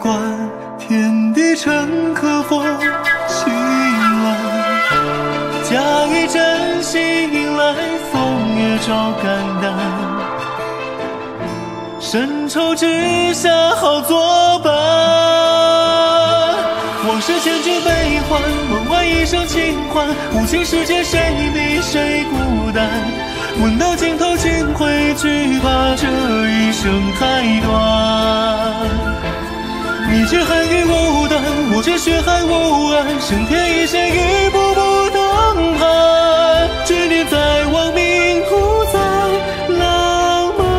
管天地成可否晴朗，假以真心迎来风月照肝胆，深愁之下好作伴。往事千句悲欢，梦外一生轻唤，无情世间谁比谁孤单，问到尽头竟会惧怕这一生太短。你知寒雨无端，我知血海无岸，生天一线一步步登攀，执念在亡命途在浪漫。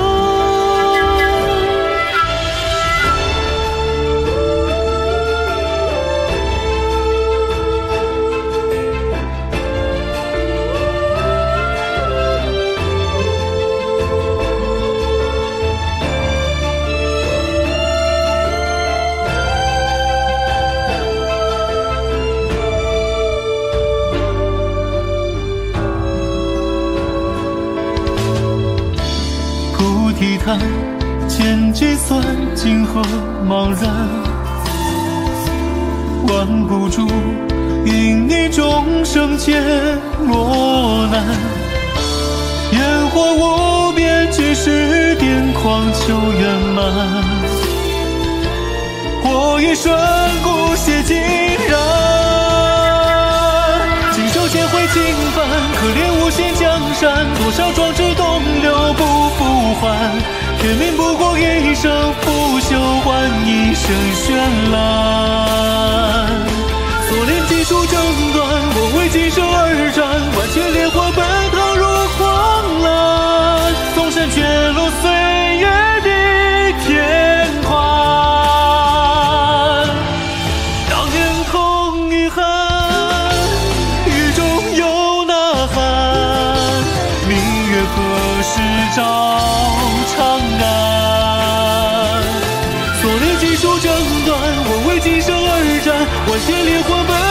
提叹千计算，今何茫然？挽不住因你众生间落难。烟火无边，几时癫狂求圆满？或一瞬骨血尽燃，经受千回轻帆，可怜无心江山，多少壮志东流不复还。天命不过一生腐朽，换一生绚烂。锁链技术争端，我为今生而战，万千烈火奔腾如狂澜，纵身却落岁月的天宽。当年空遗憾，雨中有呐喊，明月何时照长安？锁链技术争端，我为今生而战，万千烈火奔